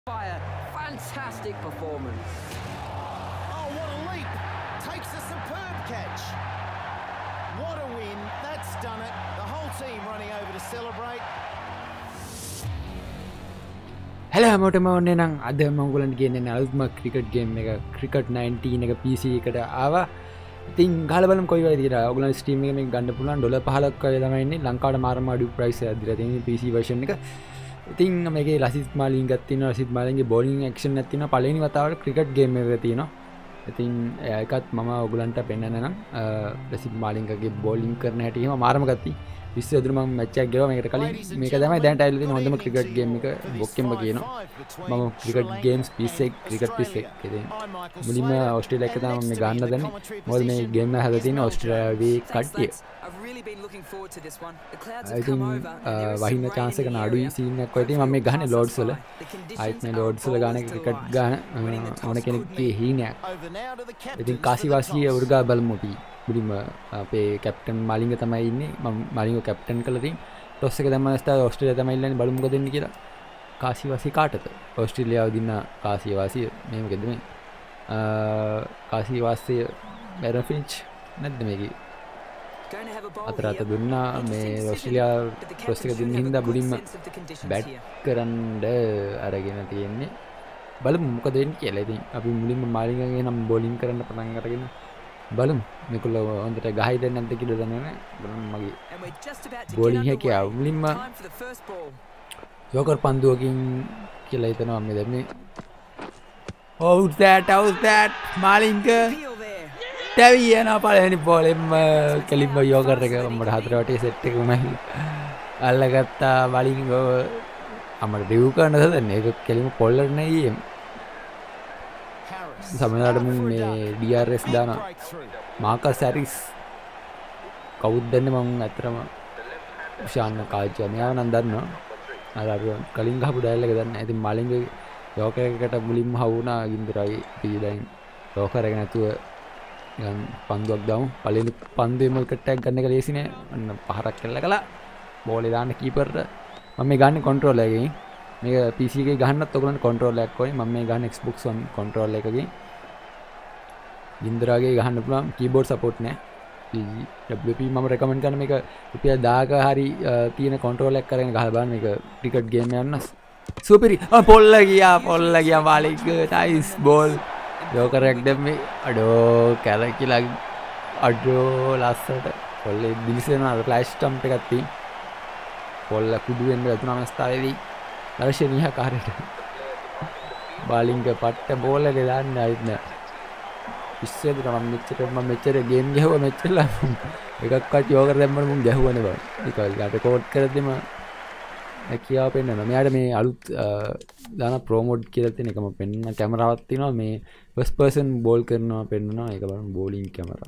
Fantastic performance. Oh, what a leap. Takes a superb catch. What a win. That's done it. The whole team running over to celebrate. Hello හැමෝටම ඔන්නේ නම් අද මම ඔයගලන්ට කියන්නේ අලුත්ම cricket game එක cricket 19 එක PC එකට ආවා. ඉතින් ගහලා බලමු කොයි වගේ කියලා. ඔයගලන් ස්ට්‍රීම් එකේ මේක ගන්න පුළුවන් $15ක් වගේ තමයි ඉන්නේ. ලංකාවට මාරම අඩු ප්‍රයිස් එකක් දීලා තියෙනවා PC version එක. ඉතින් මේකේ Lasith Malinga එකක් තියෙනවා. Lasith Malinga bowling action එකක් තියෙනවා. පළවෙනි වතාවට ක්‍රිකට් ගේම් එකක තියෙනවා. ඉතින් ඒකත් මම ඔයගලන්ට පෙන්නන්න නම් Lasith Malinga ගේ bowling කරන හැටි එහෙම මාරම ගත්තා. 20 ඇතුළු මම මැච් එකක් ගෙවුවා මේකට කලින් මේක තමයි දැනට ඇවිල්ලා තියෙන හොඳම ක්‍රිකට් ගේම් එක බොක්කෙම්ම කියනවා මම ක්‍රිකට් ගේම්ස් පිස් එක ක්‍රිකට් පිස් එක ඉතින් මුලින්ම ඕස්ට්‍රේලියා එක තමයි මම ගන්න දන්නේ මොකද මේ ගේම් එක හදලා තියෙන ඕස්ට්‍රේලියාවේ කට්ටිය ඉතින් වහින්න chance එක අඩුයි සීන් එකක් වගේ මම මේ ගහන්නේ ලෝඩ්ස් වල ආයිත් මේ ලෝඩ්ස් වල ගාන ක්‍රිකට් ගාන ඕන කෙනෙක්ගේ හීනයක් ඉතින් කාසිවාසිය උර්ගා බලමු අපි මුලින්ම අපේ කැප්ටන් මාලිංග තමයි ඉන්නේ මම මාලිංග කැප්ටන් කළා තින් ටොස් එක දැම්මම ස්ථා ඕස්ට්‍රේලියා තමයි ඉල්ලන්නේ බලමු මොකද වෙන්නේ කියලා කාසිවාසී කාටද ඕස්ට්‍රේලියාව දින්න කාසිවාසී මේ මොකද මේ කාසිවාසී බැරෆින්ච් නැද්ද මේකේ අතර අත දුන්නා මේ ඕස්ට්‍රේලියා ටොස් එක දින්න හින්දා මුලින්ම බැට් කරන්න අරගෙන තියෙන්නේ බලමු මොකද වෙන්නේ කියලා ඉතින් අපි මුලින්ම මාලිංගගේ නම් බෝලින් කරන්න පටන් අරගෙන බලමු මේකල හොඳට ගහයි දෙන්න නැද්ද කියලා දන්නේ නැහැ බලමු මගේ බෝලිං හැකියාව මුලින්ම යෝකර් පන්දුවකින් කියලා හිතනවා මම දැන් how's that මාලිංග ටැවි යනවා පළවෙනි බෝලෙම කෙලින්ම යෝකර් එක මට හතර වටේ සෙට් එකම අල්ලගත්තා මාලිංග අපිට රිව් කරන්න හදන්නේ ඒක කෙලින්ම පොල්ලට නෙයි සමහරවිට මේ DRS දාන මාකස් හැරිස් කවුද දන්නේ මම ඇත්තටම ශාන්න කාජ්ජා මෙයාව නම් දන්නවා අර කලින් ගහපු ඩයල් එක දන්නේ ඉතින් මාලිංග යෝකර් එකකට මුලින්ම හවුනා ගින්දරයි පීඩයින් යෝකර් එක නැතුව නිකන් පන්දුවක් දාමු පළවෙනි පන්දුවේම විකට් එකක් ගන්න එක ලේසි නෑ අන්න පහරක් කළා බෝලේ දාන්න කීපර්ට මම මේ ගන්නේ කන්ට්‍රෝලර් එකකින් මේක PC එකේ ගහන්නත් ඔයගලන්ට කන්ට්‍රෝලර් එකක් ඕනේ මම මේ ගන්න Xbox One කන්ට්‍රෝලර් එකකින් ඉන්ද්‍රාගේ ගහන්න පුළුවන් කීබෝඩ් සපෝට් නැහැ WP මම රෙකමන්ඩ් කරන මේක රුපියල් 1000ක හරි තියෙන කන්ට්‍රෝලර් එකක් කරගෙන ගහලා බලන්න මේක ක්‍රිකට් ගේම් යන්න සුපිරි පොල්ල ගියා මාලික් නයිස් බෝල් යෝකර් එකක් දැම්මේ අඩෝ කැලකිලා අඩෝ ලස්සට පොල්ලේ දිලිසෙන අර ෆ්ලෑෂ් ස්ටම්ප් එකක් තියෙන පොල්ල කුඩු වෙන්න වැදුනා අවස්ථාවේදී දර්ශනීය කාර්යයට බාලිංග පට්ට බෝල් එක දාන්න ආයිත් නෑ ඉස්සෙල්ද මම මෙච්චර ගේම් ගහුවා මෙච්චරලා එකක්වත් යෝගර් දැම්මම මුන් ගැහුවනේ බං ඒක රෙකෝඩ් කරද්දිම කියාව පෙන්නනවා මෙයාට මේ අලුත් දාන ප්‍රෝ මොඩ් කියලා තියෙන එකම පෙන්න කැමරාවක් තියෙනවා මේ ෆස්ට් පර්සන් බෝල් කරනවා පෙන්නනවා ඒක බලමු බෝලිං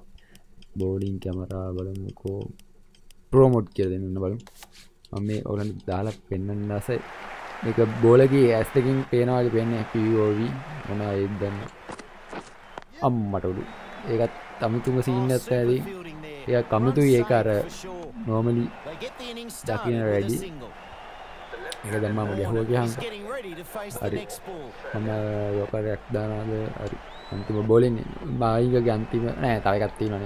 කැමරා බලමුකෝ ප්‍රෝ මොඩ් කියලා දෙන්න බලමු මම මේ ඔයගලන්ට දාලා පෙන්නන්න ආසයි මේක බෝලගේ ඇස් දෙකකින් පේනවා වගේ පේන්නේ POV මොනවා ඒත් දන්න අම්මට උඩු ඒකත් අමුතුම සීන් එකක් ඇති ඒක කමිතුයි ඒක අර normally දකින්න රෙඩි ඒක දැන් මම ගැහුවා ගියාම හරි මම යෝකරයක් දානවාද හරි අන්තිම බෝලෙන් මායිගගේ අන්තිම නෑ තව එකක් තියෙනවානේ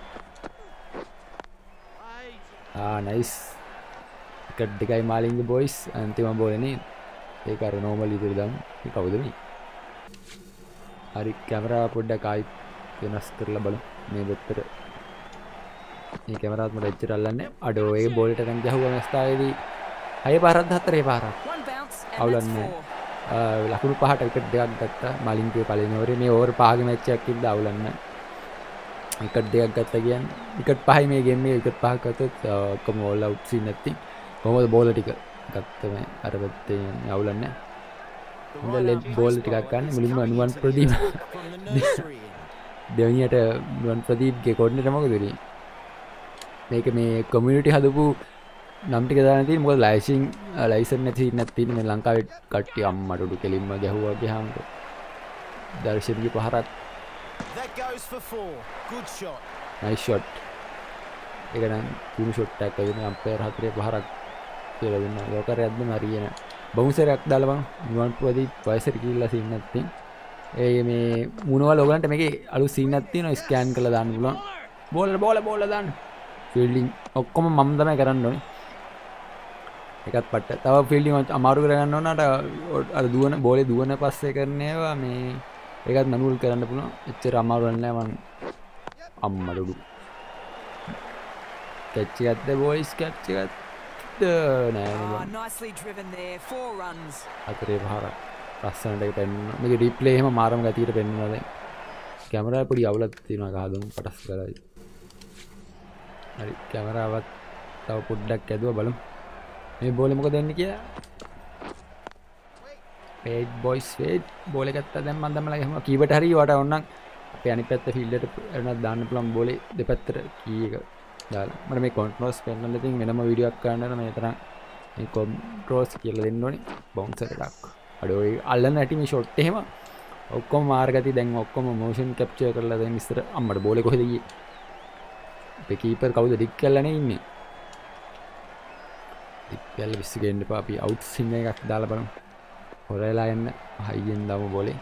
නයිස් විකට් දෙකයි මාලිංග බොයිස් අන්තිම බෝලේනේ ඒක අර normally ඉදිරිය දාමු මේ කවුද මේ හරි කැමරාව පොඩ්ඩක් ආයි වෙනස් කරලා බලමු මේ දෙත්තර මේ කැමරාවත් මට එච්චර අල්ලන්නේ අඩෝ ඒ බෝලෙට ගන් ගහුවා අවස්ථාවේදී 6 පාරක්ද 4 පාරක් අවුලන්නේ ලකුණු 5ට විකට් දෙකක් ගත්තා මාලිංගේ පළවෙනි ඕවරේ මේ ඕවර් 5ගේ මැච් එකක් ඉඳලා අවුලන්නේ විකට් දෙකක් ගත්තා කියන්නේ විකට් 5යි මේ ගේම් එකේ විකට් 5ක් ගත්තොත් ඔක්කොම ඕල් අවුට් සීන් නැති කොහොමද බෝල ටික ගත්තම අර පැත්තේ අවුලන්නේ හොඳ ලෙග් බෝල් ටිකක් ගන්න මුලින්ම නුවන් ප්‍රදීප් දෙවනියට නුවන් ප්‍රදීප්ගේ කෝඩිනේටර් මොකද වෙන්නේ මේක මේ කමියුනිටි හදපු නම් ටික දාන්න තියෙන්නේ මොකද ලයිසන් නැති නැත් තියෙන්නේ මේ ලංකාවේ කට්ටිය අම්මට උඩු කෙලින්ම ගැහුවා ගියාම දර්ශනීය පහරක් නයිස් ෂොට් ඒක නම් තුනු ෂොට් එකක් වගේ අම්පයර් 4 පහරක් කියලා දුන්නා යෝකර් යද්දම හරියන බවුන්සරයක් දාලා බං නිවන් පුවදී වයසට ගිහිල්ලා සීන් එකක් තියෙන. ඒ මේ මුණවල ඔයගලන්ට මේකේ අලුත් සීන් එකක් තියෙනවා ස්කෑන් කරලා දාන්න පුළුවන්. බෝල දාන්න. ෆීල්ඩින් ඔක්කොම මම තමයි කරන්න ඕනේ. එකත් පට්ට. තව ෆීල්ඩින් අමාරු කරගන්න ඕන අර දුවන බෝලේ දුවන පස්සේ කරන ඒවා මේ ඒකත් මැනුවල් කරන්න පුළුවන්. එච්චර අමාරු නෑ මං අම්මඩු. කැච් එකක්ද බෝයිස් කැච් එකක්ද නෑ නේද? Nicely driven there, 4 runs. අතරේ පහර ලස්සනට ඒක පෙන්වනවා. මේක රිප්ලේ එහෙම මාරම ගතියට පෙන්වනවා දැන්. කැමරාවේ පොඩි අවුලක් තියෙනවා කහදමු පටස් කරලා. හරි කැමරාවත් තව පොඩ්ඩක් ඇදුවා බලමු. මේ බෝලේ මොකද වෙන්නේ කියලා. වේට් බොයිස් වේට් බෝලේ ගත්තා දැන් මම දැම්මලා එහෙම කීවට හරි වට ඕනනම් අපේ අනිත් පැත්ත ෆීල්ඩ් එකට දාන්න පුළුවන් බෝලේ දෙපැත්තට කී එක දාලා. මට මේ කන්ට්‍රෝල්ස් පෙන්වන්න ඉතින් වෙනම වීඩියෝ එකක් කරන්න මේ තරම් මේ කන්ට්‍රෝල්ස් කියලා දෙන්න ඕනේ බවුන්සර් එකක්. අර ඔය අල්ලන්න ඇති මේ ෂොට් එහෙම ඔක්කොම මාර්ගති දැන් ඔක්කොම මොෂන් කැප්චර් කරලා දැන් ඉස්සර අම්මට බෝලේ කොහෙද ගියේ? අපේ කීපර් කවුද ඩික් කරලානේ ඉන්නේ. ඩික් කරලා විශ්ස ගේන්න එපා අපි අවුට් සින් එකක් දාලා බලමු. හොරලා යන්න හයියෙන් දාමු බෝලේ.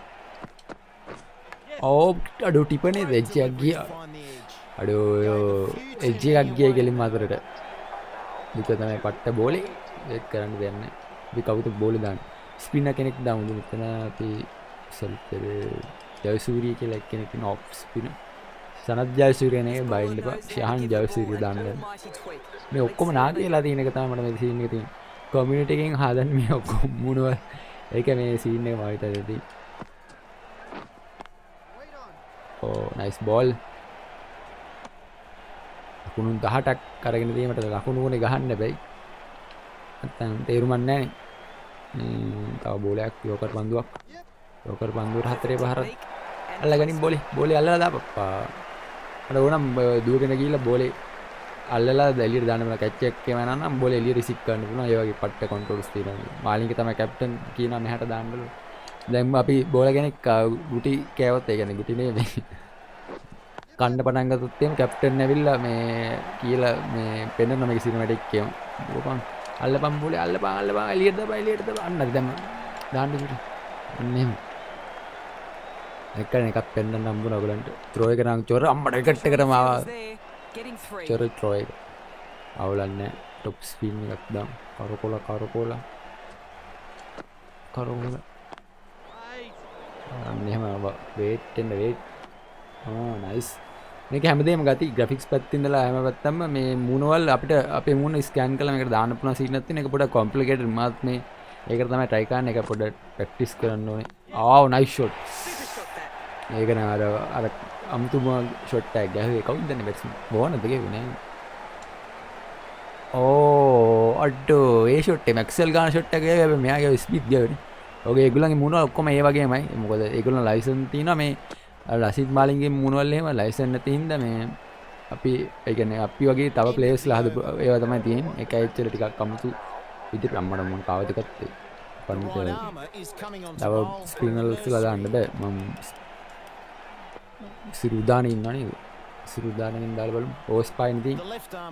ඕ අඩෝ ටිපනේ එජ් එකක් ගියා. අඩෝ එජ් එකක් ගියා ගෙලින් අතරට. දුක තමයි පට්ට බෝලේ ඒක කරන්න දෙයක් නැහැ. අපි කවුද බෝලේ දාන්නේ? ස්පින්නර් කෙනෙක් දාමු මෙතන අපි සල්පර් ජයසූරිය කියලා කෙනෙක් ඉන්න ඔෆ් ස්පින්නර්. සනත් ජයසූරිය නේ බයින්ඩ් එපා. ශහන් ජයසූරිය දාන්න. මේ ඔක්කොම නාගේලා තියෙන එක තමයි මට මේ සීන් එකේ තියෙන්නේ. කමියුනිටි එකෙන් හදන්න මේ ඔක්කොම මොනවා ඒක මේ සීන් එක මම හිතන්නේ. Oh nice ball. ලකුණු 18ක් අරගෙන තියෙමට ලකුණු උනේ ගහන්න බැයි. නැත්තම් තේරුමක් නැහැ නේ. තව බෝලයක් යෝකර් පන්දුවක්. යෝකර් පන්දුවට හතරේ පහරක් අල්ලගනින් බෝලේ අල්ලලා දාපප්පා. අර ඕනම් දුවගෙන ගිහිල්ලා බෝලේ අල්ලලා එළියට දාන්න බල කැච් එකක් එවනවා නම් බෝලේ එළියට රිසිව් කරන්න පුළුවන්. ඒ වගේ පට්ට කන්ට්‍රෝල්ස් තියෙනවා. මාලින්ගේ තමයි කැප්ටන් කියනවා මෙහාට දාන්නලු. දැන් අපි බෝල කෙනෙක් ගුටි කෑවොත් ඒ කියන්නේ ගුටි නෙවෙයි. කන්න පටන් ගත්තොත් එහෙම කැප්ටන් ඇවිල්ලා මේ කියලා මේ පෙන්නන මේක සිනමැටික් කියමු. ඕකන් අල්ලපන් බෝලේ අල්ලපන් එළියට දාපන් අන්න දැන් දාන්න කිව්වා. අන්න එහෙම. එකන එකක් පෙන්නන්න හම්බුණා ඔයගලන්ට. ත්‍රෝ එක නම් චොර අම්මට විකට් එකටම ආවා. චොර ත්‍රෝ එක. අවුලන්නේ টොප් ස්පින් එකක් දාමු. කරකොල. අන්න එහෙම වේට් එන්න වේට්. නයිස්. මේක හැමදේම ගති ග්‍රැෆික්ස් පැත්තෙන් ඉඳලා හැම පැත්තම මේ මූණවල අපිට අපේ මූණ ස්කෑන් කරලා මේකට දාන්න පුළුවන් සීන් එකක් තියෙන එක පොඩක් කොම්ප්ලිකේටඩ් මාත් මේ ඒකට තමයි try කරන්න එක පොඩ ප්‍රැක්ටිස් කරන්න ඕනේ. ආව් නයිස් ෂොට්. මේක න අර අමුතුම ෂොට් එකක් ගැහුවේ කවුද දන්නේ බැට්ස්මන් බෝනද ගෙවුනේ නෑ. ඕ අඩෝ ඒ ෂොට් එක මැක්සෙල් ගාන ෂොට් එක ගියා හැබැයි මෙයාගේ ස්පීඩ් ගියානේ. ඔගේ ඒගොල්ලන්ගේ මූණවල ඔක්කොම ඒ වගේමයි. මොකද ඒගොල්ලන් ලයිසන් තියෙනවා මේ ලසිත් මාලින්ගේ මූණවල එහෙම ලයිසන් නැති හින්දා මේ අපි ඒ කියන්නේ අපි වගේ තව ප්ලේයර්ස්ලා හදපු ඒවා තමයි තියෙන්නේ. ඒකයි ඇත්තට ටිකක් අමුතු විදිහට අම්මඩ මම කාවද ගත්තේ. පන්විතේ. තව ස්පිනර්ස්ලා දාන්න බෑ. මම සිරුදානේ ඉන්නවා නේද? සිරුදානෙන් දාලා බලමු. ඕස් පයින් තියෙන.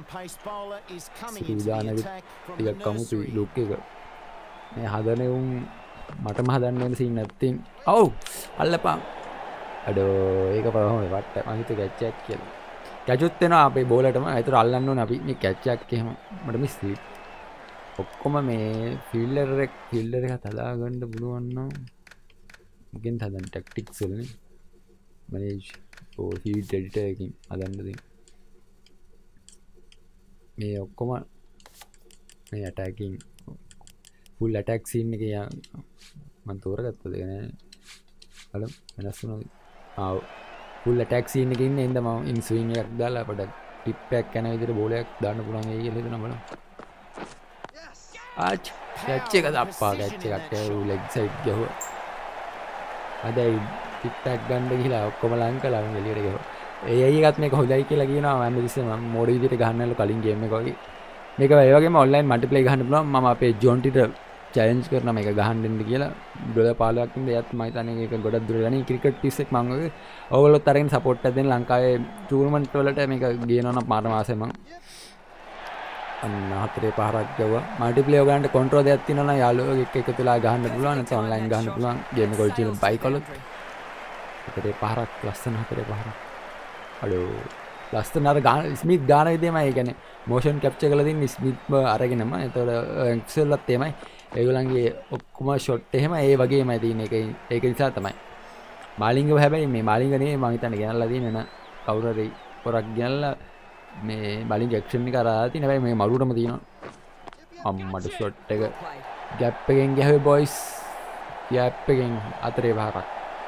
සිරුදානේ ටිකක් අමුතු ලුක් එක. මේ හදනේ උන් මටම හදන්න වෙන සීන් නැත්නම් ඔව් අල්ලපන්. අඩෝ ඒක පරම වට මම හිතුවේ කැච් එකක් කියලා. කැචුත් වෙනවා අපේ බෝලටම. ඒතර අල්ලන්න ඕනේ අපි මේ කැච් එකක් එහෙම මට මිස් වී. ඔක්කොම මේ ෆීල්ඩර් එක හදා ගන්න පුළුවන් නම් මොකෙන් හදන්න ටැක්ටික්ස් වලනේ. මැනේජ් ඕ ෆීල්ඩ් එඩිටර් එකකින් හදන්න දෙන්න. මේ ඔක්කොම මේ ඇටැකින් ෆුල් ඇටැක් සීන් එකේ මම තෝරගත්තද නෑ. බලමු වෙනස් වුණාද? ආව් ෆුල් ඇටැක් සීන් එකේ ඉන්නේ ඉඳ මම ඉන් ස්විං එකක් දාලා පොඩක් ටිප් එකක් යන විදිහට බෝලයක් දාන්න පුළුවන් වෙයි කියලා හිතනවා බලමු. ආච් කැච් එක දාප්පා කැච් එකක් ලෙග් සයිඩ් ගහුවා. අදයි ටිප් එකක් ගන්න ගිහලා ඔක්කොම ලංකලා මම එළියට ගහුවා. ඒ එකත් මේක හොඳයි කියලා කියනවා මම ඉතින් මම මෝඩ විදිහට ගහන්නලු කලින් ගේම් එක වගේ. මේක ඒ වගේම ඔන්ලයින් මල්ටිප්ලේ ගහන්න පුළුවන්. මම අපේ ජොන්ටිට චැලෙන්ජ් කරනවා මේක ගහන්න දෙන්න කියලා. $15ක් ඉඳන් එයත් මම හිතන්නේ මේක ගොඩක් දුර යන්නේ ක්‍රිකට් පිස් එක මම ඔය ඕගොල්ලොත් අරගෙන සපෝට් එකක් දෙන්න ලංකාවේ ටූර්නමන්ට් වලට මේක ගේනවා නම් මාර මාසෙ මම අන්න හතරේ පහරක් ගැව්වා. මල්ටිප්ලේයර් ගන්නට කන්ට්‍රෝල් දෙයක් තියෙනවා නම් යාළුවෝ එක්ක එකතු වෙලා ගහන්න පුළුවන්. නැත්නම් ඔන්ලයින් ගහන්න පුළුවන්. ගේම් එක ඔරිජිනල් බයි කළොත්. හතරේ පහරක් ලස්සන හතරේ පහරක්. අඩෝ ලස්සන අර ගාන ස්මිත් ගාන විදිහමයි. ඒ කියන්නේ මොෂන් කැප්චර් කරලා තින්නේ ස්මිත්ම අරගෙනම. එතකොට එක්සෙල්ලත් එහෙමයි. ඒගොල්ලන්ගේ ඔක්කොම ෂොට් එහෙම ඒ වගේමයි තියෙන්නේ. ඒක නිසා තමයි. මාලිංගව හැබැයි මේ මාලිංග නෙමෙයි මම හිතන්නේ ගෙනල්ලා තියෙන්නේ න කවුරු හරි පොරක් ගෙනල්ලා මේ මාලිංග ඇක්ෂන් එක කරලා තියෙන හැබැයි මේ මරුවටම තියෙනවා. අම්මඩ ෂොට් එක ගැප් එකෙන් ගහුවේ බොයිස්. ගැප් එකෙන් අතරේ පහරක්.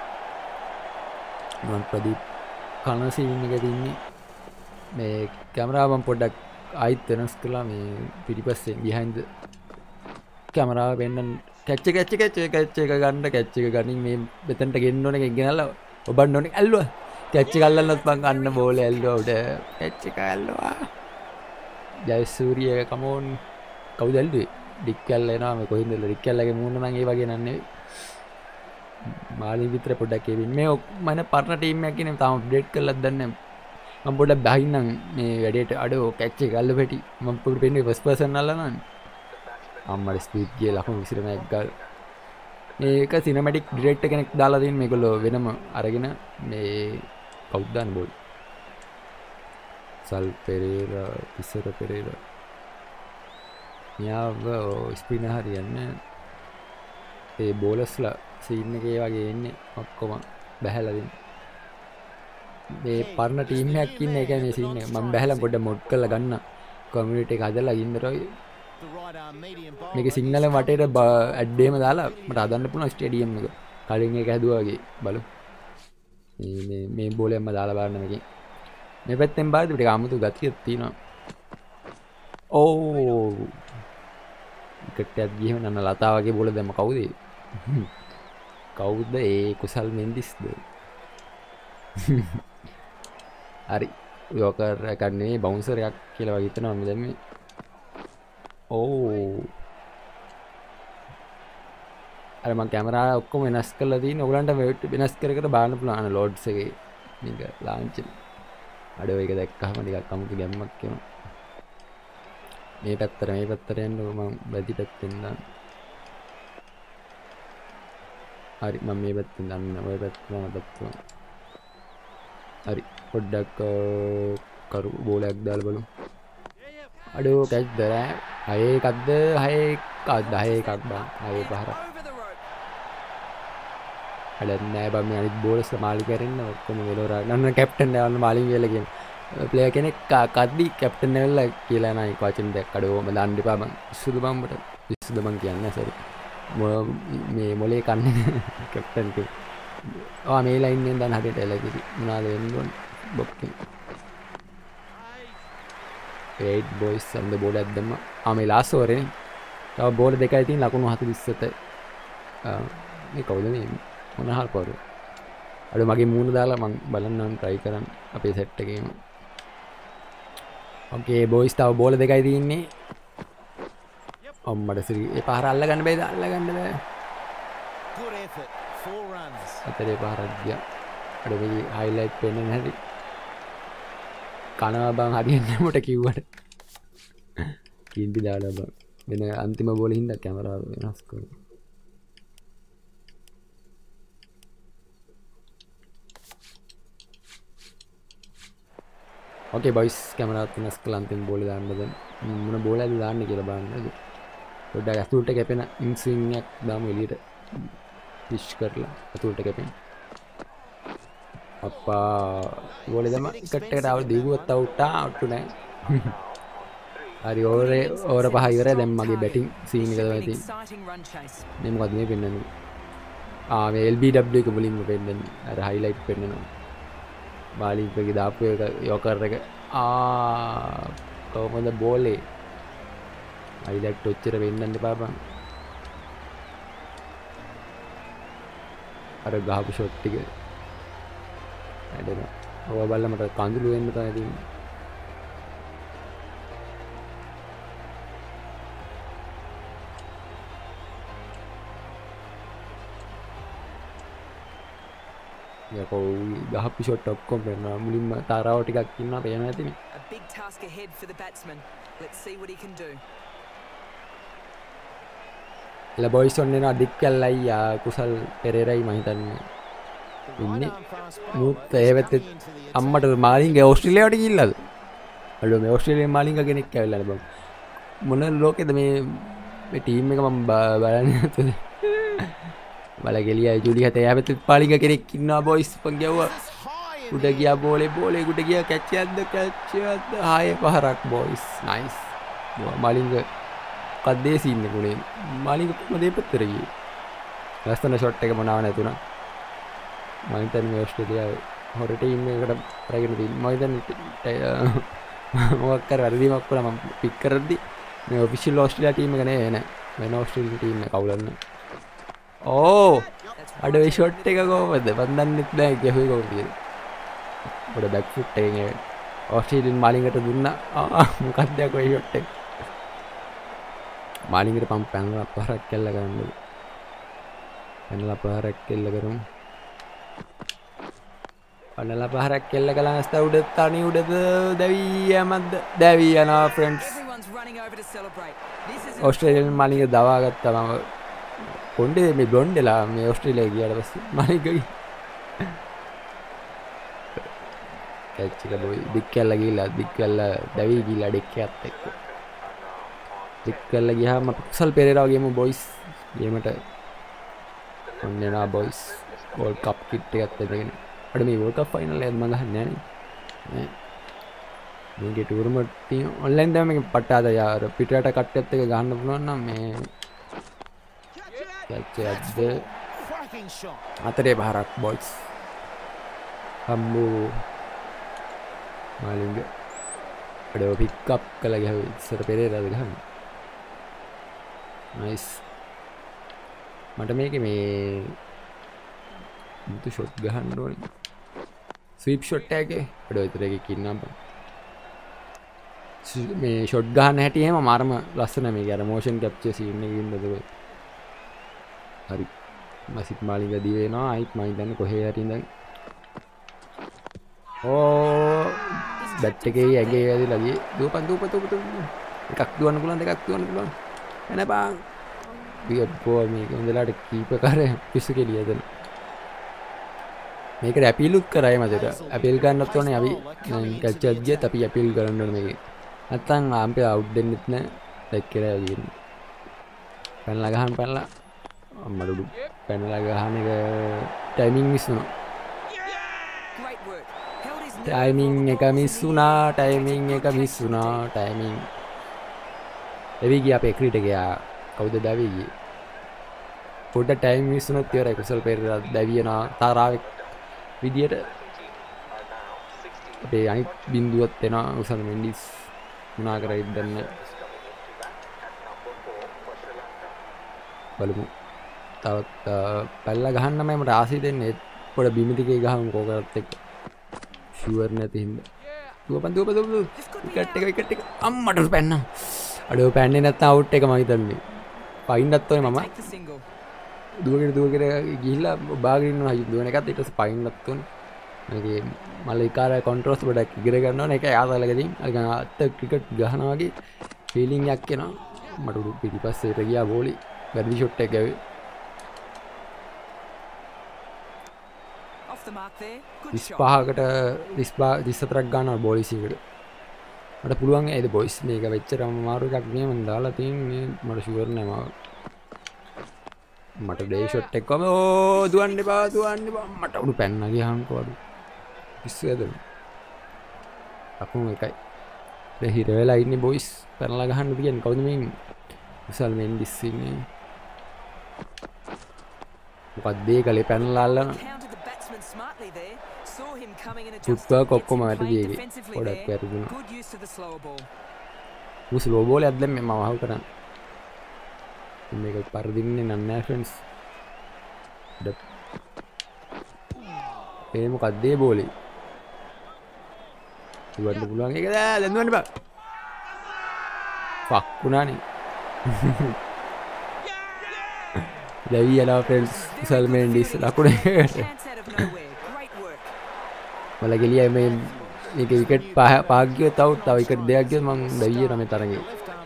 මම ප්‍රදීප් කන සීන් එක තින්නේ මේ කැමරාව මම පොඩ්ඩක් ආයිත් වෙනස් කළා මේ පිටිපස්සේ behind the කැමරාව වෙන්න කැච් එක ගන්න කැච් එක ගනින් මේ මෙතනට ගෙන්න ඕනේ එක ගෙනල්ලා ඔබන්න ඕනේ ඇල්ලුවා කැච් එක අල්ලන්නත් මං ගන්න බෝලේ ඇල්ලුවා උඩ කැච් එක ඇල්ලුවා ජයසූරිය කමෝන් කවුද ඇල්ලුවේ ඩික් කැල්ල එනවා මේ කොහින්ද ඩික් කැල්ලගේ මූණ නම් ඒ වගේ නන් නෙවෙයි මාළි විතර පොඩ්ඩක් එවින් මේ මම පර්ණ ටීම් එකක් ඉන්නේ තාම අප්ඩේට් කරලාත් දන්නේ මම පොඩ්ඩක් බහින්නම් මේ වැඩේට අඩෝ කැච් එක අල්ල පැටි මම පොඩ්ඩක් පෙන්නේ ෆස්ට් පර්සන් අල්ලනවානේ අම්මඩ ස්පීඩ් ගිය ලකුණු 21ක් ගාලා මේක සිනමැටික් ඩිරෙක්ටර් කෙනෙක් දාලා තියෙන මේගොල්ලෝ වෙනම අරගෙන මේ කවුද දාන්න බෝල් සල් පෙරේරා ඉස්සර පෙරේරා යාව ස්පින හරියන්නේ ඒ බෝලස්ලා සීන් එකේ වගේ එන්නේ ඔක්කොම බහැලා දෙන්න මේ පරණ ටීම් එකක් ඉන්නේ ඒ කියන්නේ සීන් එක මම බහැලා පොඩ්ඩක් මොඩ් කරලා ගන්න කමියුනිටි එක හදලා ඉන්නරයි මේක සිග්නල් එක වටේට ඇඩ් එහෙම දාලා මට හදන්න පුළුවන් ස්ටේඩියම් එක කලින් එක හැදුවා වගේ බලමු මේ බෝලෙන්ම දාලා බලන්න මේකෙන් මේ පැත්තෙන් බලද්දි ටික අමුතු ගතියක් තියෙනවා ඕ විකට් ගියම නන්න ලතා වගේ බෝල දැම්ම කවුද ඒ කුසල් මෙන්ඩිස්ද හරි යෝකර් එකක් නෙවෙයි බවුන්සර් එකක් කියලා වගේ හිතනවා මම දැන් මේ ඕ අර මම කැමරා ඔක්කොම වෙනස් කරලා තියෙන ඔයගලන්ට වෙනස් කර කර බලන්න පුළුවන් අන ලෝඩ්ස් එකේ මේක ලාන්ච් අඩෝ ඒක දැක්කම ටිකක් අමුතු ගැම්මක් එනවා මේ පැත්තට යන්න මම වැඩි පැත්තෙන් දාන්න හරි මම මේ පැත්තෙන් දාන්න ඔය පැත්තට මතක් හරි පොඩ්ඩක් කරු බෝලයක් දාලා බලමු අඩෝ කැච් දරා හයේ එකක්ද හයේ එකක් බං හයේ පහරක් අඩ නෑ බං මේ අනිත් බෝලස් මාළි කරෙන්න ඔක්කොම වෙලෝරා නන්න කැප්ටන් දාන්න මාළි කියලා කියන ප්ලේයර් කෙනෙක් කද්දි කැප්ටන් වෙලා කියලා නයි වචන දෙයක් අඩෝ මම දාන්න එපා බං ඉස්සුද බං මට ඉස්සුද බං කියන්නේ සරි මේ මොලේ කන්නේ කැප්ටන් කෙනෙක් මේ ලයින් එකෙන් දාන්න හරියට එලකිරි මොනවාද වෙන්න ඕන බොක්කේ 8 boys and the ball at them මේ ලාස්ට් ඕවරේ තව බෝල දෙකයි තියෙන ලකුණු 47 මේ කවුද මේ මොන හල් පවර අර මගේ මූණ දාලා මම බලන්න ඕන try කරන්න අපේ සෙට් එකේම okay boys තව බෝල දෙකයි තියෙන්නේ අම්මඩ සිරි ඒ පාර අල්ලගන්න බෑද අල්ලගන්න බෑ good effort 4 runs අතරේ පාරක් ගියා අර මේ highlight පෙන්නන හැටි කනවා බං හරියන්නේ මට කිව්වට කීන්ටි දාලා බං වෙන අන්තිම බෝලේ හින්දා කැමරාව වෙනස් කරා ඕකේ බොයිස් කැමරාවත් වෙනස් කළා අන්තිම බෝලේ දාන්න දැන් මොන බෝලයක්ද දාන්නේ කියලා බලන්න පොඩ්ඩක් අතුලට කැපෙන ඉන් ස්විං එකක් දාමු එළියට පිච් කරලා අතුලට කැපෙන අප්පා බෝලේ දැම්ම කට්ටකට ආව දීගුවත් අවුට් නෑ හරි ඕවර පහ ඉවරයි දැන් මගේ බැටිං සීන් එක තමයි තියෙන්නේ මේ මොකද්ද මේ පෙන්නන්නේ මේ LBW එක මුලින්ම පෙන්නන්නේ අර හයිලයිට් පෙන්නනවා බාලින්ගේ දාපු එක යෝකර් එක කොහමද බෝලේ හයිලයිට් ඔච්චර වෙන්නන්න එපා බං අර ගහපු ෂොට් ටික ඇඩෙනවා ඔය බලලා මට කඳුළු වෙන්න තමයි තියෙන්නේ යකෝ ගහපු ෂොට් ඔක්කොම වෙනවා මුලින්ම තාරාව ටිකක් ඉන්නවා පේනවා ඇතිනේ A big task ahead for the batsman. Let's see what he can do. එලා බොයිස් ඔන්න එනවා ඩික් කැල්ලයි කුසල් පෙරේරයි මම හිතන්නේ ඉන්නේ මුත් ඒ වෙත්තේ අම්මට මාලින්ගේ ඕස්ට්‍රේලියාවට ගිහිල්ලාද අලෝ මේ ඕස්ට්‍රේලියාවේ මාලින්ගා කෙනෙක් ඇවිල්ලා බං මොන ලෝකෙද මේ ටීම් එක මම බලන්නේ නැතුනේ බලගෙලියයි ජුලි හතේ යාපෙත් මාලින්ගා කෙනෙක් ඉන්නවා බොයිස් පන් ගැව්වා උඩ ගියා බෝලේ උඩ ගියා කැච් එකක්ද ආයේ පහරක් බොයිස් නයිස් මාලින්ගා කද්දේ සීන් එක උනේ මාලින්ගා කොහමද දෙපැත්තට ගියේ ලස්සන ෂොට් එක මොනව නැතුණා මම හිතන්නේ මේ ඕස්ට්‍රේලියාවේ හොර ටීම් එකකට කරගෙන තියෙනවා මම හිතන්නේ මොකක් කර වැරදීමක් වුණා මම පික් කරද්දි මේ ඔෆිෂියල් ඕස්ට්‍රේලියා ටීම් එක නේ වෙන ඕස්ට්‍රේලියා ටීම් එක කවුලන්න ඕ අඩ ඒ ෂොට් එක කොහමද මන් දන්නෙත් නෑ ගැහුවේ කොහොමද පොඩ බැක් ෆුට් එකේ ඕස්ට්‍රේලියන් මාලින්ගට දුන්නා මොකක්ද යකෝ ඒ ෂොට් එක මාලින්ගට පම් පැනලා පහරක් කෙල්ල ගන්නද පැනලා පහරක් කෙල්ල කරමු පැනලා පහරක් කෙල්ල කළා නැස්ත උඩ තනි උඩද දැවි යමද්ද දැවි යනවා ෆ්‍රෙන්ඩ්ස් ඕස්ට්‍රේලියන් මාලින්ග දවා ගත්තා මම කොණ්ඩේ මේ බ්ලොන්ඩ්ලා මේ ඕස්ට්‍රේලියාවේ ගියාට පස්සේ මාලින්ගගේ කැච් එක බොයි ඩික් කැල්ල ගිහලා ඩික් කැල්ල දැවි ගිහලා ඩික් එකත් එක්ක ඩික් කැල්ල ගියාම කුසල් පෙරේරා වගේම බොයිස් ගේමට ඔන්න එනවා බොයිස් වර්ල්ඩ් කප් කිට් එකත් එක්කගෙන අර මේ වර්ල්ඩ් කප් ෆයිනල් එකත් මම ගහන්නේ නෑනේ මේකේ ටූර්නමන්ට් ටීම් ඔන්ලයින් තමයි මේක පටාද යාර පිටරට කට්ටියත් එක්ක ගහන්න පුළුවන් නම් මේ කැච් එකක්ද අතරේ බහරක් බොයිස් හම්බෝ මාලින්ග අඩෝ පික් අප් කළා ගහුවේ ඉස්සර පෙරේරාද ගහන්නේ නයිස් මට මේකේ මේ මුතු ෂොට් ගහන්න ඕනේ ස්වීප් ෂොට් එකේ අඩෝ විතර එකක් ඉන්නම් මේ ෂොට් ගහන්න හැටි එහෙම මාරම ලස්සන මේක අර මොෂන් කැප්චර් සීන් එකේ ඉන්නද හරි මසිත් මාලින්ග දී වෙනවා අයිත් මම හිතන්නේ කොහේ හරි ඉඳන් ඕ බැට් එකේ ඇගේ වැදිලා ගියේ දුවපන් එකක් දුවන්න පුළුවන් දෙකක් දුවන්න පුළුවන් එන බං වියට් බෝල් මේක හොඳලාට කීපර් කරේ පිස්සු කෙලියද මේකට ඇපීලුත් කරයි මතට ඇපීල් ගන්නත් ඕනේ අපි කැච් එකක් ගියත් අපි ඇපීල් කරන්න ඕනේ මේකේ නැත්තම් ආම්පේ අවුට් දෙන්නෙත් නෑ ලයික් කරලා ගියන්නේ පැනලා අම්මඩු පැනලා ගහන එක ටයිමින් මිස් වුණා ටයිමින් එක මිස් වුණා එවි ගියා අපේ ක්‍රීඩ ගියා කවුද දැවි ගියේ පොඩ ටයිම් මිස් වුණොත් ඉවරයි කුසල් පෙරේරා දැවියනා තාරාවෙක් විදියට අපේ අනිත් බින්දුවත් එනවා උසන් මෙන්ඩිස් මොනා කරයිද දන්නේ බලමු තවත් පැල්ලා ගහන්න මම මට ආසයි දෙන්නේ පොඩ බිම දිගේ ගහමු කෝකරත් එක්ක ෂුවර් නැති හින්දා දුවපන් විකට් එක අම්මට පැන්නා අඩෝ පැන්නේ නැත්නම් අවුට් එක මම හිතන්නේ පයින්නත් ඕනේ මම දුවගෙන ගිහිල්ලා බාගෙන ඉන්නවා දුවන එකත් ඊට පස්සේ පයින්නත් ඕනේ මේකේ මල ඉකාර කන්ට්‍රෝල්ස් ගොඩක් ඉගෙන ගන්න ඕනේ ඒක ආසලකදී අර අත ක්‍රිකට් ගහනවා වගේ ෆීලිං එකක් එනවා මට උඩු පිටිපස්සේට ගියා බෝලි වැරදි ෂොට් එක ගාවේ 25කට 24ක් ගන්නවා බෝලිසියකට මට පුළුවන් ඒද බොයිස් මේක වෙච්චරම මාරු එකක් නේ මම දාලා තියෙන්නේ මට ෂුවර් නෑ මට ඩේ ෂොට් එක කොම ඕ දුවන්න එපා මට උඩු පැන්නා ගියාන්කෝ අඩු පිස්සුවද අකුණු එකයි දැන් හිර වෙලා ඉන්නේ බොයිස් පැනලා ගහන්න කියන්නේ කවුද මේ ඉන්නේ විසල් මෙන්ඩිස් ඉන්නේ මොකක්ද ඒ කලේ පැනලා අල්ලන පුත්වා ඔක්කොම වැටගියේ ගොඩක් වැරදුනා උස් ලෝ බෝලයක් දැම්මේ මම අහු කරා මේක පරදින්නේ නෑ ෆ්‍රෙන්ඩ්ස් ඒ මොකක්ද ඒ බෝලේ ඉවන්න පුළුවන් එක දැන් දුවන්න බා ෆක් උනානේ දැවි යනවා ෆ්‍රෙන්ඩ්ස් විසල් මෙන්ඩිස් ලකුණේ මල ගෙලිය මේ මේක විකට් පහක් ගියොත් අවුට්. තව විකට් දෙකක් ගියොත් මං දෙවියන මේ තරගේ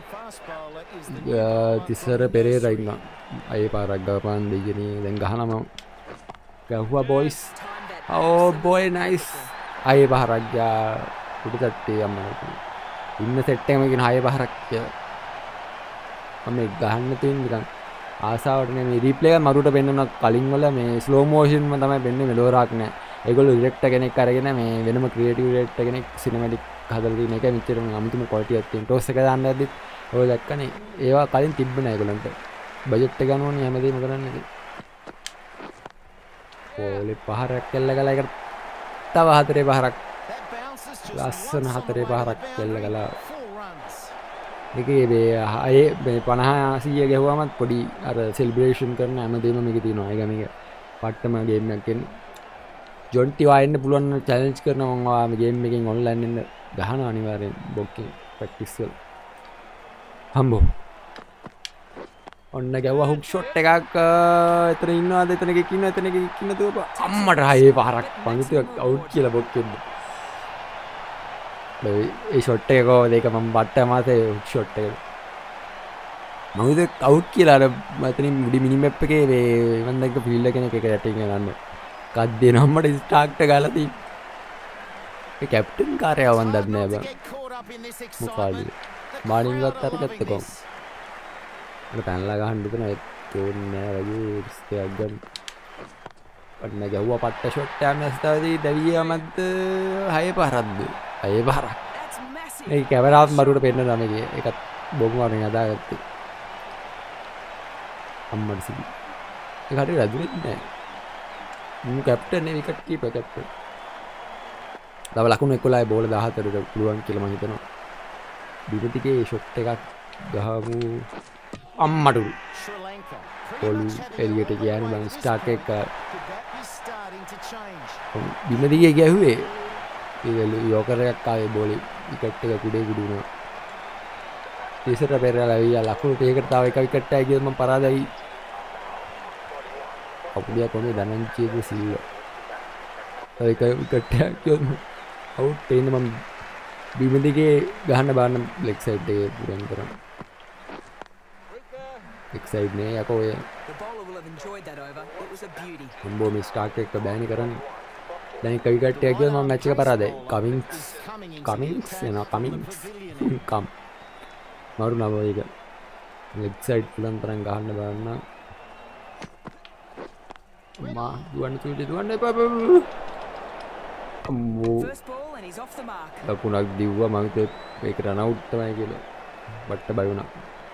තිස්සර පෙරේරා ඉන්නවා. අය පාරක් ගහපන් දෙයියනේ. දැන් ගහනවා මම. ගැහුවා බොයිස්. ඕ බොයි නයිස්. අය පාරක් ගියා උඩ තට්ටේ අම්මලා. ඉන්න සෙට් එකම කියන අය පාරක් කියලා. මම ගහන්න තියෙන නිකන් ආසාවට මේ රීප්ලේ එක මරුවට පෙන්නන කලින් වල මේ ස්ලෝ මෝෂන් ම තමයි වෙන්නේ. මෙලෝරාක් නෑ. ඒගොල්ලෝ ඩිරෙක්ටර් කෙනෙක් අරගෙන මේ වෙනම ක්‍රියේටිව් ඩිරෙක්ටර් කෙනෙක් සිනමැටික් හදලා තියෙන එක මෙච්චරම අමුතුම ක්වොලිටි එකක් තියෙන. ටොස් එක දාන්න යද්දිත් ඔය දැක්කනේ. ඒවා කලින් තිබ්බ නෑ ඒගොල්ලන්ට. බජට් එක ගන්නෝනේ හැමදේම කරන්නේ. පොලේ පහරක් කෙල්ල ගලා එකට තව හතරේ පහරක් ලස්සන හතරේ පහරක් කෙල්ල ගලා මේකේ මේ 50 100 ගැහුවාමත් පොඩි අර සෙලිබ්‍රේෂන් කරන හැමදේම මේකේ තියෙනවා. ඒක මේක පට්ටම ගේම් එකක් කියන්නේ. ජොන්ටි වයින්න පුළුවන් චැලෙන්ජ් කරනවා මම මේ ගේම් එකෙන් ඔන්ලයින් එන්න ගහනවා අනිවාර්යෙන් බොක්කින් ප්‍රැක්ටිස් වල. හම්බෝ. ඔන්න ගැව්වා හුක් ෂොට් එකක්. එතන ඉන්නවාද? එතන එකක් ඉන්නවා. එතන එකක් ඉන්න තුව අම්මට හයේ පහරක් පන්තියක් අවුට් කියලා බොක්කෙන්න. ඒ ෂොට් එක කොහොමද? ඒක මම බට්ට මාසේ හුක් ෂොට් එක. මම ඉත අවුට් කියලා අර මතනින් මුඩි මිනි මැප් එකේ මේ මම දැක්ක ෆීල්ඩ් කෙනෙක් එක යටින් යනන්න. කක් දෙනවා මට ස්ටාර්ට් එක ගාලා තියෙන්නේ. ඒ කැප්ටන් කාර්යව මන් දන්නේ නැහැ බං. මොකද මානින්වත් අර ගත්ත කොම්. අර පැනලා ගහන්න දෙන ඒ තෝන්නේ නැහැ වගේ රිස්ක් එකක් ගන්න. අන්න ගැව්වා පට්ට ෂොට් එකක් නැස්තාවදී දැවියමත් 6 පහරක්ද 6 පහරක්. ඒ කැමරාවත් මරුවට පෙන්නනවා මේකේ. ඒකත් බොමු වරෙන් හදාගත්තේ. අම්මඩ සිදි. ඒක හරියට රැඳුනේ නැහැ. මම කැප්ටන් නේ විකට් කීපර් කැප්ටන්. තව ලකුණු 11යි බෝල 14ට පුළුවන් කියලා මම හිතනවා. බිමතිකේ ෂොට් එකක් ගහමු. අම්මඩු. පොලු එලියට ගියානේ මම ස්ටාර්ට් එක බිමතිකේ ගැහුවේ. ඒ යෝකර් එකක් ආවේ බෝලේ විකට් එක කුඩේ කුඩු වුණා. ඉස්සර පෙරලා වියා ලකුණු දෙකකට තව එක විකට් එකයි ගියොත් මම පරාදයි. අපුඩිය කොහේ දනංචියගේ සිල්ල. ඒක විකට් එකක් ගියොත් අවුට් වෙන්න මම බිමදිගේ ගහන්න බාන්න ලෙග් සයිඩ් එකේ පුරන් කරා. ලෙග් සයිඩ් නේ යකෝ ඔය. හම්බෝ මේ ස්ටාර්ට් එක බෑනි කරන්නේ. දැන් එක විකට් එකක් ගියොත් මම මැච් එක පරාදයි. කමින්ස් එනවා කමින්ස්. කම්. මරු නම ඒක. ලෙග් සයිඩ් පුලන් තරම් ගහන්න බාන්න. මා දුවන්න එපා. අම්මෝ ලකුණක් දිව්වා මම හිතුවේ ඒක රන් අවුට් තමයි කියලා. බට්ට බය වුණා.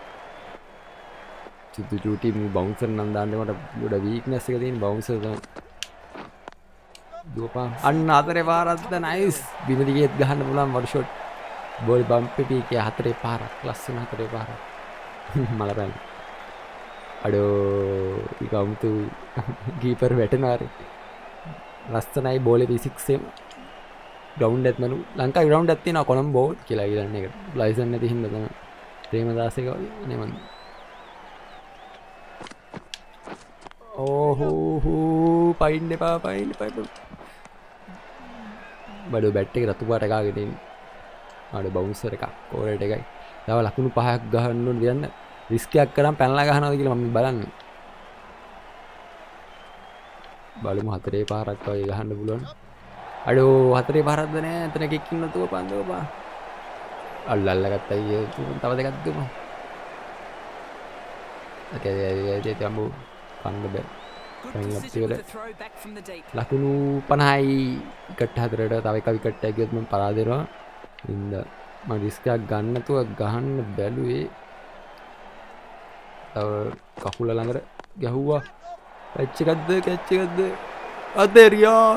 චුටි මු බවුන්සර් නම් දාන්න මට පොඩ වීක්නස් එක තියෙන බවුන්සර් තමයි. දුවපන් අන්න හතරේ පාරක්ද නයිස්. බිමදිගේත් ගහන්න පුළුවන් වර් ෂොට්. බෝල් බම්ප් එකේ හතරේ පාරක් ලස්සන හතරේ පාරක්. මලපැන්. අඩෝ ඊගම්තු කීපර් වැටෙනවා රේ. ලස්සනයි බෝලේ P6 ග්‍රවුන්ඩ් එකත් මනු ලංකා ග්‍රවුන්ඩ් එකක් තියෙනවා කොළඹ කියලා ඊළඟ එක. ලයිසන් නැති හින්දා තමයි. ප්‍රේමදාස එක නේ මන්. ඕහෝ පයින් එපා. බඩෝ බැට් එක රතු පාට ගාගෙන ඉන්නේ. ආඩ බවුන්සර් එකක් කෝරේට් එකයි. තව ලකුණු 5ක් ගහන්න ඕනේ කියන්න. රිස්ක් එකක් කරන් පැනලා ගහනවාද කියලා මම බලන්නේ. බලමු හතරේ පාරක් වගේ ගහන්න පුළුවන්. අඩෝ හතරේ පාරක්ද නෑ. එතන එකක් ඉන්න තුවපන්. අල්ලල්ලා ගත්තා. තව දෙකක් දුමු. ඒ තමු කන්න බෑ. ලකුණු 50යි විකට් හතරට තව එක විකට් එකක් ගියොත් මම පරාද වෙනවා. ඉන්න මම රිස්ක් එකක් ගන්න නැතුව ගහන්න බැලුවේ. කකුල ළඟට ගැහුවා. කැච් එකක්ද අතේරියා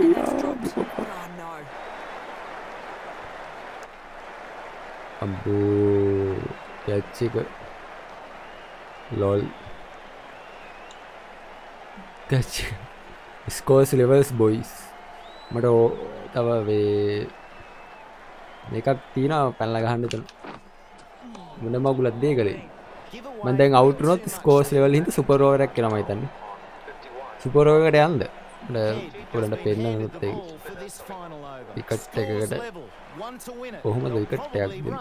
අම්බෝ කැච් එක lol catch scores levels boys. මට තව මේකක් තියෙනවා පැනලා ගහන්න එතන. මොන මගුලක් දෙය කලේ. මම දැන් අවුට් වුණොත් ස්කෝර්ස් ලෙවල් හින්දා සුපර් ඕවර් එකක් එනවා මම හිතන්නේ. සුපර් ඕවර් එකට යන්නද? පොලට පෙන්නනොත් ඒ විකට් එකකට කොහොමද විකට් එකක් දෙන්නේ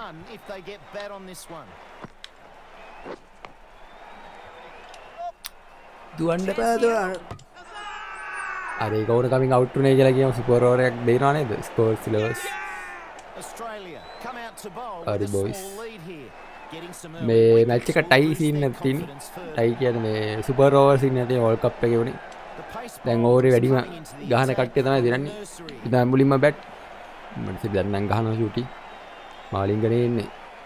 දුවන්න බෑ දුවන්න අර ඒක ඕන කමින් අවුට් උනේ කියලා කියමු සුපර් ඕවර් එකක් දෙනවා නේද ස්කෝර් සිලවස් හරි බොයිස් මේ මැච් එක ටයි සීන් එකක් තියෙන්නේ ටයි කියන්නේ මේ සුපර් ඕවර් සීන් එකේ වර්ල්ඩ් කප් එකේ උනේ දැන් ඕවරේ වැඩිම ගහන කට්ටිය තමයි දිනන්නේ ඉතින් මුලින්ම බැට් මට දැන් නම් ගහනවා ෂූටි මාලිංගනේ ඉන්නේ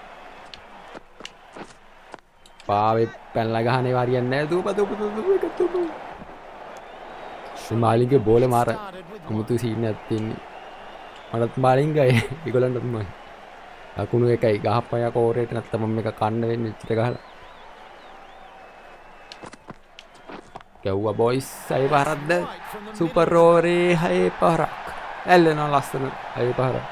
පාවෙ පැනලා ගහන්නේ හරියන්නේ නැහැ දුප මාලිංගේ බෝලේ මාර අමුතු සීන් එකක් තියෙන්නේ මටත් මාලිංගයි ඒගොල්ලන්ටත් මම අකුණු එකයි ගහපය කෝරේට නැත්තම් මම එක කන්න වෙන්නේ ඉච්චට ගහලා ගැව්වා බොයිස් අය පාරක්ද සුපර් ඕවරේ හය පාරක් ඇල්ලනවා ලස්සන අය පාරක්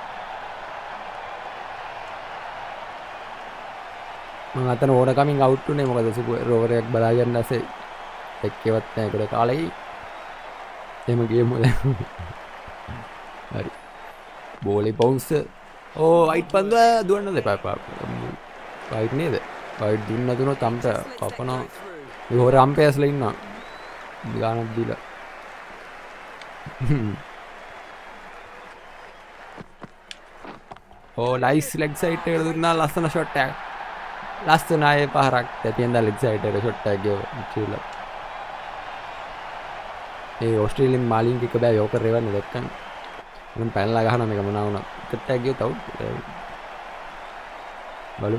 මම අතන ඕන කමින් අවුට් උනේ මොකද සුපර් ඕවර් එකක් බලා ගන්න ඇසේ එක්කවත් නැහැ ඒකට කාලේ එහෙම ගියමු දැන් හරි බෝලේ බවුන්ස් ඕ වයිට් පන්දුව දුවන්න දෙපා වයිට් නේද වයිට් දුන්නොත් අම්ප කපනවා ඒ හොර අම්පයර්ස්ලා ඉන්නවා ගානක් දීලා ඕ නයිස් ලෙග් සයිඩ් එකට දුන්නා ලස්සන ෂොට් එකක් ලස්සන ආයේ පහරක් තැතියෙන් දා ලෙග් සයිඩ් එකට ෂොට් එකක් ගියා ඒ ඕස්ට්‍රේලියානු මාලින්ග එක බෑ යෝකර් රෙවන්න දැක්කම මම පැනලා ගහනවා මේක මොනවා වුණා විකට් එකක් ගියොත් අවුට් බලමු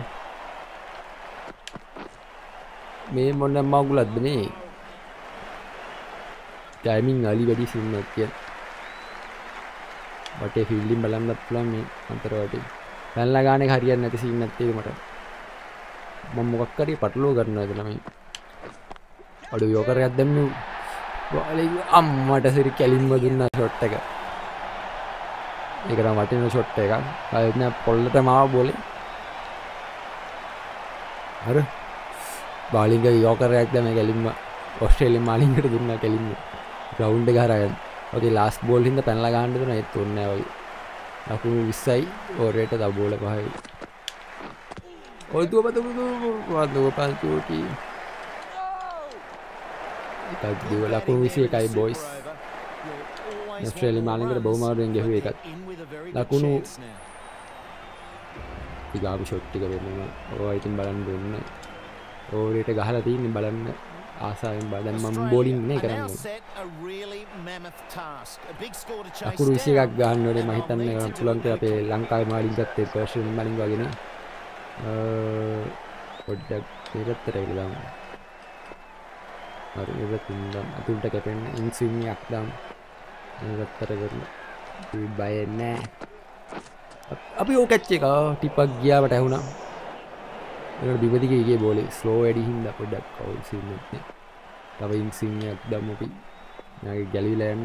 මේ මොන මගුලක්ද මේ ටයිමින් අලි වැඩි සින්න කියන වටේ ෆීල්ඩින් බලන්නත් පුළුවන් මේ අතර වටේ පැනලා ගාන එක හරියන්නේ නැති සීන් එකක් තියෙක මට මම මොකක් කරේ පටලුව ගන්නවා එතන මේ අඩු යෝකර් එකක් දැම්මු බෝලේ අම්මට සිරි කැලින්ම දුන්නා ෂොට් එක ඒක නම් වටින ෂොට් එකක් ආයෙත් නෑ පොල්ලට මාව බෝලේ අර බෝලිංග යෝකර් එකක් දැම්ම කැලින්ම ඕස්ට්‍රේලියානු මාලින්ගට දුන්නා කැලින්ම ග්‍රවුන්ඩ් එක හරහා ඔකේ ලාස්ට් බෝල් හින්දා පැනලා ගන්න දුන්නා ඒත් උන්නේ නෑ වගේ ලකුණු 20යි ඕවරේට තව බෝල 5යි ඔය දුව පන්තුටි එකක් දුව ලකුණු 21යි බොයිස් ඕස්ට්‍රේලියානු මාලින්ගට බොහොම අමාරුවෙන් ගැහුවේ එකත් ලකුණු ඊගාව ෂොට් ටික වෙනවා ඔය ඉතින් බලන්න දුන්නේ ඕවරේට ගහලා තියෙන්නේ බලන්න ආසාවෙන් බලන්න මම බෝලින් නේ කරන්නේ අකුරු 21ක් ගන්න ඕනේ මම හිතන්නේ පුළුවන් කියලා අපේ ලංකාවේ මාලින් ගත්තේ පර්ෂන් මාලින් වගේ නේ පොඩ්ඩක් ඉරත්තර ඉලම් හරි ඉරතින් අතුල්ට කැපෙන්න ඉන්ස්විං එකක් දාමු ඉරත්තර කරලා බය නැහැ අපි ඕක කැච් එක ටිපක් ගියාවට ඇහුණා ඒකට බිමදිගේ ගියේ බෝලේ ස්ලෝ වැඩි හින්දා පොඩ්ඩක් කවුල් සීන් එකක් තව ඉන්ස්විං එකක් දාමු අපි නාගේ ගැලවිලා යන්න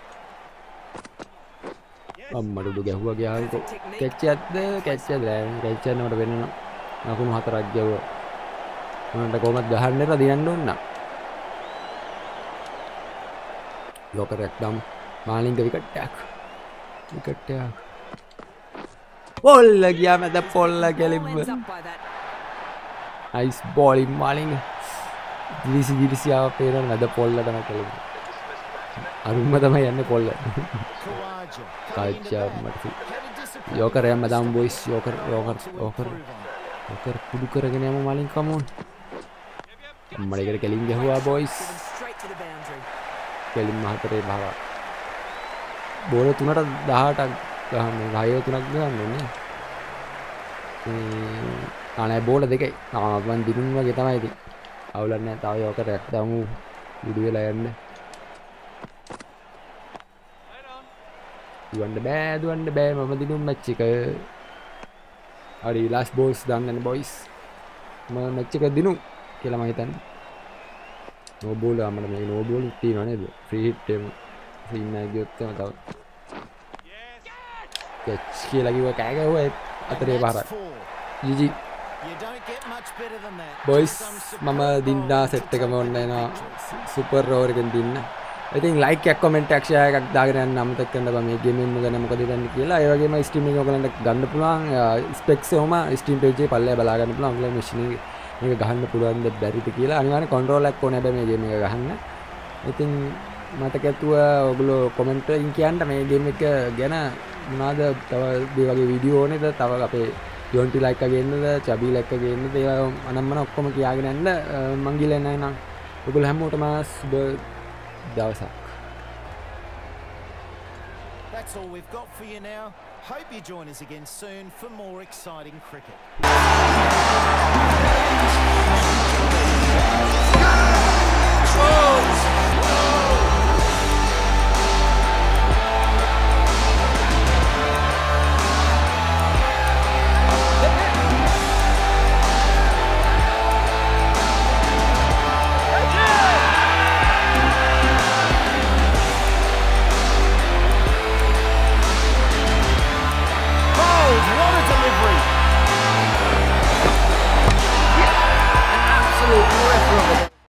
අම්මට උඩ ගැහුවා ගියාකෝ කැච් එකක්ද කැච් එක නෑ කැච් එක නවට වෙන්න ලකුණු 4ක් ගැවුවා මොනට කොහමද ගහන්නේලා දිනන්න ඕන නා යෝකර් එකක් දාමු මාලින්ග විකට් එකක් පොල්ල ගියා මැද පොල්ල ගැලිම්ම නයිස් බෝලින් මාලින්ග දිලිසියාව පේනවා මැද පොල්ලටම කෙලින්න අරුම්ම තමයි යන්නේ පොල්ල කාච්චා මට යෝකර් යන්න දාමු බොයිස් යෝකර් කුඩු කරගෙන යමු මාලින්ග කමෝන් අම්මලා එකට කෙලින් ගහුවා බොයිස් කෙලින් මහතරේ බහවා බෝල 3ට 18ක් ගහන්නේ 6 3ක් ගහන්නේ නේ අනේ බෝල දෙකයි මම දිනුම් වගේ තමයි ඉතින් අවුලක් නැහැ තව යෝකර් එකක් දාමු උඩු වෙලා යන්න දුවන්න බෑ මම දිනුම් මැච් එක හරි ලාස්ට් බෝල්ස් දාන්න බොයිස් මම මැච් එක දිනු කියලා මම හිතන්නේ නෝ බෝල් අපිට මේ නෝ බෝල් තියෙනව නේද ෆ්‍රී හිට් එක සීන් එක ගියොත් තව කැච් කියලා කිව්ව කෑ ගැහුවා අතරේ පාරක් ජිජි බොයිස් මම දින්නා සෙට් එකම ඔන්න එනවා සුපර් ඕවර් එකෙන් දින්න ඉතින් ලයික් එකක් කමෙන්ට් එකක් ෂෙයා එකක් දාගෙන යන්න අමතක කරන්න බෑ මේ ගේම් එක ගැන මොකද වෙන්නේ කියලා. ඒ වගේම ස්ට්‍රීම් එක ඔයගලන්ට ගන්න පුළුවන් ස්පෙක්ස් එකම ස්ට්‍රීම් පේජ් එකේ පල්ලෙය බලා ගන්න පුළුවන්. ඔයගලගේ මැෂින් එකේ මේක ගහන්න පුළුවන්ද බැරිද කියලා. අනිවාර්යෙන් කන්ට්‍රෝලර් එකක් ඕනේ හැබැයි මේ ගේම් එක ගහන්න. ඉතින් මතක ඇතුව ඔයගොල්ලෝ කමෙන්ට් එකකින් කියන්න මේ ගේම් එක ගැන මොනවාද තව මේ වගේ වීඩියෝ ඕනේද? තව අපේ යොන්ටි ලයික් එක ගේන්නද? චබි ලයික් එක ගේන්නද? ඒවා අනම්මන ඔක්කොම කියාගෙන යන්න මං ගිහලා එන්නයි නම්. ඔයගොල්ලෝ හැමෝටම සුබ දවසක්. That's all we've got for you now. Hope you join us again soon for more exciting cricket.